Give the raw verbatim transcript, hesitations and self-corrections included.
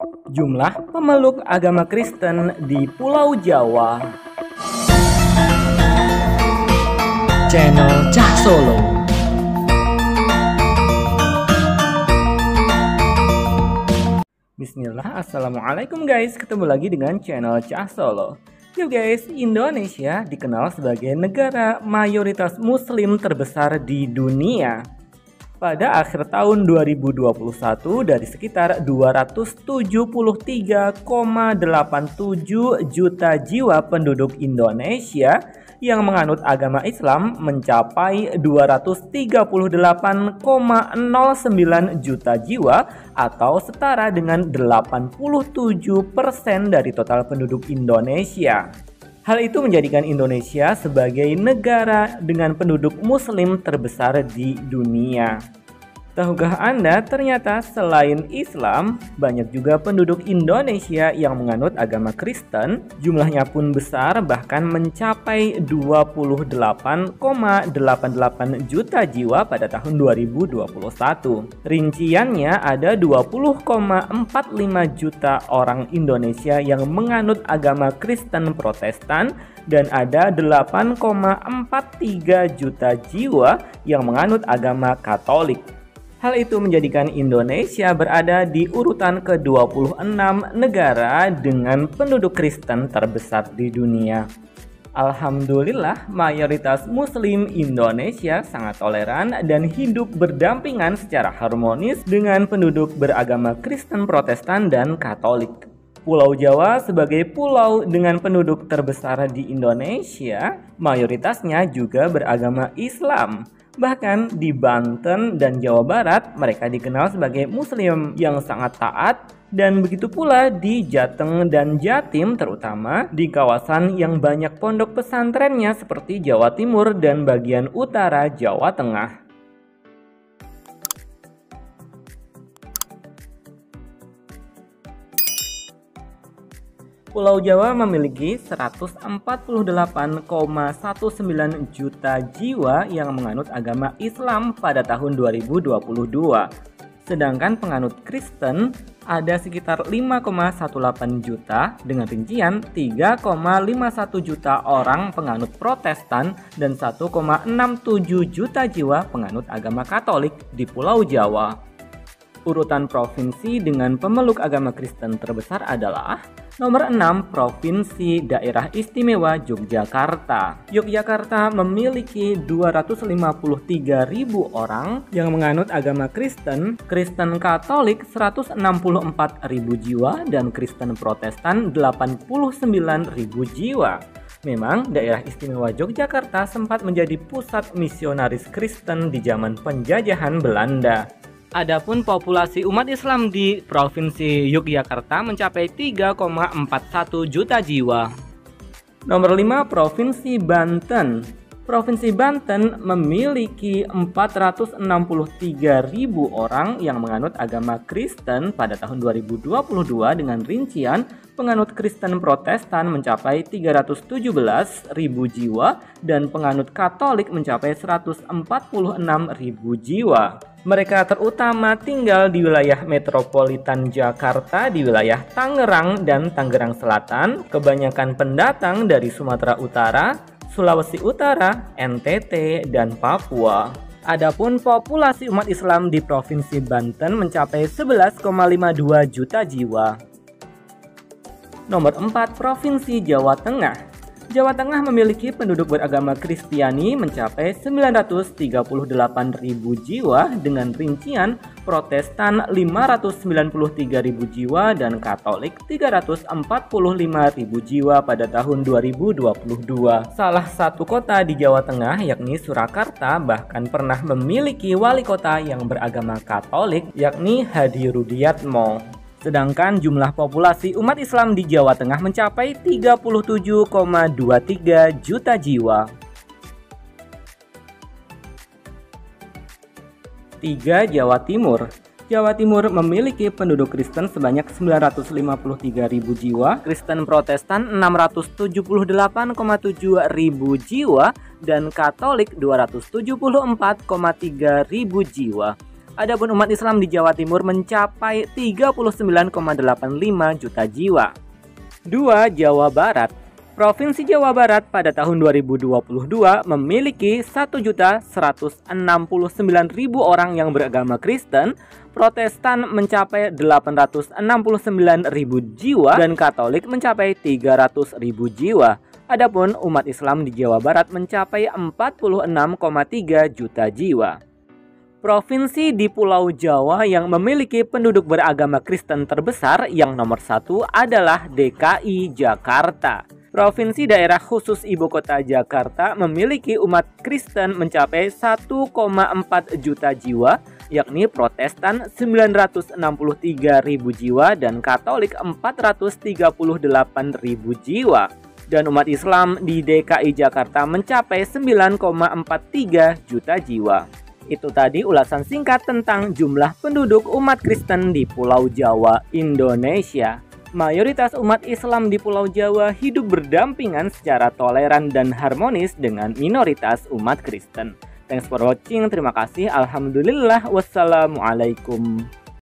Jumlah pemeluk agama Kristen di Pulau Jawa. Channel Cah Solo. Bismillah, assalamualaikum guys, ketemu lagi dengan channel Cah Solo. Yuk guys, Indonesia dikenal sebagai negara mayoritas muslim terbesar di dunia. Pada akhir tahun dua ribu dua puluh satu, dari sekitar dua ratus tujuh puluh tiga koma delapan tujuh juta jiwa penduduk Indonesia yang menganut agama Islam mencapai dua ratus tiga puluh delapan koma nol sembilan juta jiwa atau setara dengan delapan puluh tujuh persen dari total penduduk Indonesia. Hal itu menjadikan Indonesia sebagai negara dengan penduduk muslim terbesar di dunia. Tahukah Anda, ternyata selain Islam, banyak juga penduduk Indonesia yang menganut agama Kristen. Jumlahnya pun besar, bahkan mencapai dua puluh delapan koma delapan delapan juta jiwa pada tahun dua ribu dua puluh satu. Rinciannya ada dua puluh koma empat lima juta orang Indonesia yang menganut agama Kristen Protestan dan ada delapan koma empat tiga juta jiwa yang menganut agama Katolik. Hal itu menjadikan Indonesia berada di urutan ke dua puluh enam negara dengan penduduk Kristen terbesar di dunia. Alhamdulillah, mayoritas Muslim Indonesia sangat toleran dan hidup berdampingan secara harmonis dengan penduduk beragama Kristen Protestan dan Katolik. Pulau Jawa sebagai pulau dengan penduduk terbesar di Indonesia, mayoritasnya juga beragama Islam. Bahkan di Banten dan Jawa Barat, mereka dikenal sebagai Muslim yang sangat taat, dan begitu pula di Jateng dan Jatim, terutama di kawasan yang banyak pondok pesantrennya seperti Jawa Timur dan bagian utara Jawa Tengah. Pulau Jawa memiliki seratus empat puluh delapan koma sembilan belas juta jiwa yang menganut agama Islam pada tahun dua ribu dua puluh dua. Sedangkan penganut Kristen ada sekitar lima koma delapan belas juta dengan rincian tiga koma lima satu juta orang penganut Protestan dan satu koma enam tujuh juta jiwa penganut agama Katolik di Pulau Jawa. Urutan provinsi dengan pemeluk agama Kristen terbesar adalah nomor enam, Provinsi Daerah Istimewa Yogyakarta. Yogyakarta memiliki dua ratus lima puluh tiga ribu orang yang menganut agama Kristen, Kristen Katolik seratus enam puluh empat ribu jiwa, dan Kristen Protestan delapan puluh sembilan ribu jiwa. Memang daerah istimewa Yogyakarta sempat menjadi pusat misionaris Kristen di zaman penjajahan Belanda. Adapun populasi umat Islam di Provinsi Yogyakarta mencapai tiga koma empat satu juta jiwa. Nomor lima, Provinsi Banten. Provinsi Banten memiliki empat ratus enam puluh tiga ribu orang yang menganut agama Kristen pada tahun dua ribu dua puluh dua dengan rincian penganut Kristen Protestan mencapai tiga ratus tujuh belas ribu jiwa dan penganut Katolik mencapai seratus empat puluh enam ribu jiwa. Mereka terutama tinggal di wilayah metropolitan Jakarta, di wilayah Tangerang dan Tangerang Selatan. Kebanyakan pendatang dari Sumatera Utara, Sulawesi Utara, N T T, dan Papua. Adapun populasi umat Islam di Provinsi Banten mencapai sebelas koma lima dua juta jiwa. Nomor empat, Provinsi Jawa Tengah. Jawa Tengah memiliki penduduk beragama Kristiani mencapai sembilan ratus tiga puluh delapan ribu jiwa dengan rincian Protestan lima ratus sembilan puluh tiga ribu jiwa dan Katolik tiga ratus empat puluh lima ribu jiwa pada tahun dua ribu dua puluh dua. Salah satu kota di Jawa Tengah yakni Surakarta bahkan pernah memiliki wali kota yang beragama Katolik yakni Hadi Rudiatmo. Sedangkan jumlah populasi umat Islam di Jawa Tengah mencapai tiga puluh tujuh koma dua tiga juta jiwa. Tiga, Jawa Timur. Jawa Timur memiliki penduduk Kristen sebanyak sembilan ratus lima puluh tiga ribu jiwa, Kristen Protestan enam ratus tujuh puluh delapan koma tujuh ribu jiwa, dan Katolik dua ratus tujuh puluh empat koma tiga ribu jiwa. Adapun umat Islam di Jawa Timur mencapai tiga puluh sembilan koma delapan lima juta jiwa. Dua. Jawa Barat. Provinsi Jawa Barat pada tahun dua ribu dua puluh dua memiliki satu juta seratus enam puluh sembilan ribu orang yang beragama Kristen, Protestan mencapai delapan ratus enam puluh sembilan ribu jiwa, dan Katolik mencapai tiga ratus ribu jiwa. Adapun umat Islam di Jawa Barat mencapai empat puluh enam koma tiga juta jiwa. Provinsi di Pulau Jawa yang memiliki penduduk beragama Kristen terbesar yang nomor satu adalah D K I Jakarta. Provinsi Daerah Khusus Ibu Kota Jakarta memiliki umat Kristen mencapai satu koma empat juta jiwa, yakni Protestan sembilan ratus enam puluh tiga ribu jiwa dan Katolik empat ratus tiga puluh delapan ribu jiwa. Dan umat Islam di D K I Jakarta mencapai sembilan koma empat tiga juta jiwa. Itu tadi ulasan singkat tentang jumlah penduduk umat Kristen di Pulau Jawa, Indonesia. Mayoritas umat Islam di Pulau Jawa hidup berdampingan secara toleran dan harmonis dengan minoritas umat Kristen. Thanks for watching, terima kasih, alhamdulillah, wassalamualaikum.